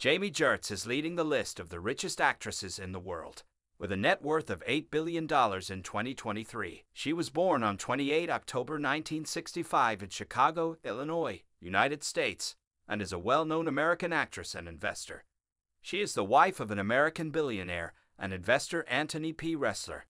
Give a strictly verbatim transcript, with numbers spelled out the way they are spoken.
Jami Gertz is leading the list of the richest actresses in the world, with a net worth of eight billion dollars in twenty twenty-three. She was born on the twenty-eighth of October nineteen sixty-five in Chicago, Illinois, United States, and is a well-known American actress and investor. She is the wife of an American billionaire and investor Anthony P. Ressler.